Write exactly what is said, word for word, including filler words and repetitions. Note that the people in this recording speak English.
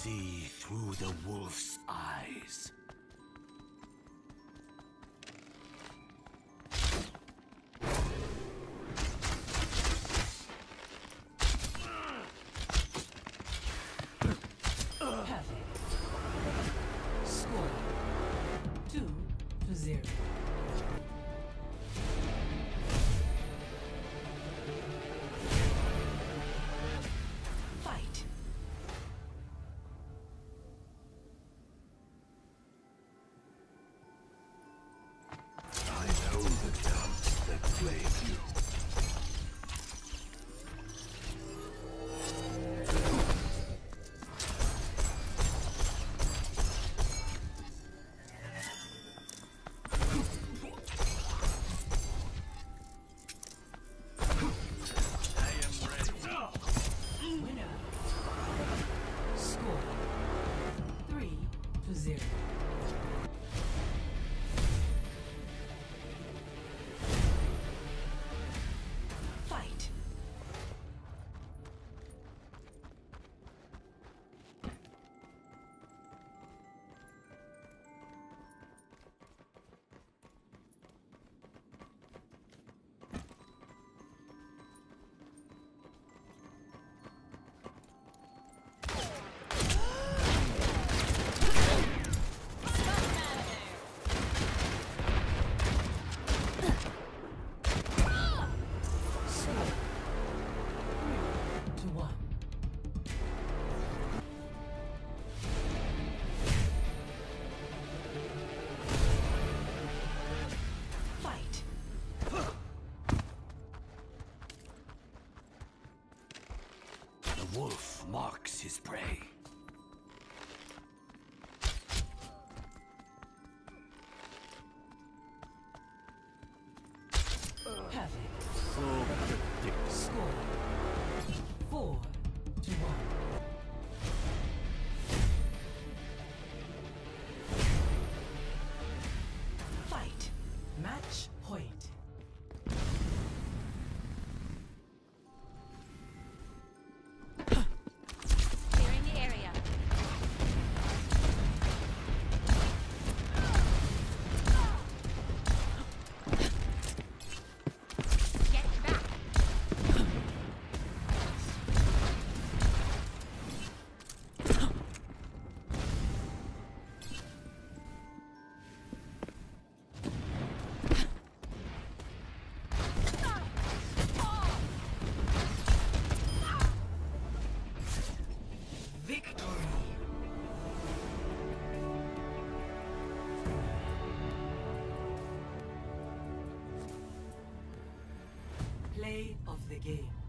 see through the wolf's eyes. Perfect. Score two to zero. Fight. I know the doubts that plague you. Winner. Score three to zero. Fight. To one. Fight. The wolf marks his prey. Perfect. So predictable. Score four to one. Fight. Match point. Clearing the area. Get back. Victory. Play of the game.